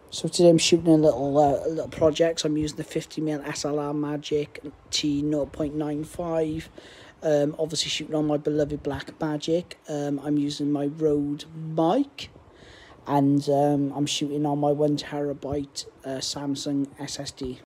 So today I'm shooting a little project. So I'm using the 50mm SLR Magic T0.95. Obviously shooting on my beloved Black Magic. I'm using my Rode mic, and I'm shooting on my 1TB Samsung SSD.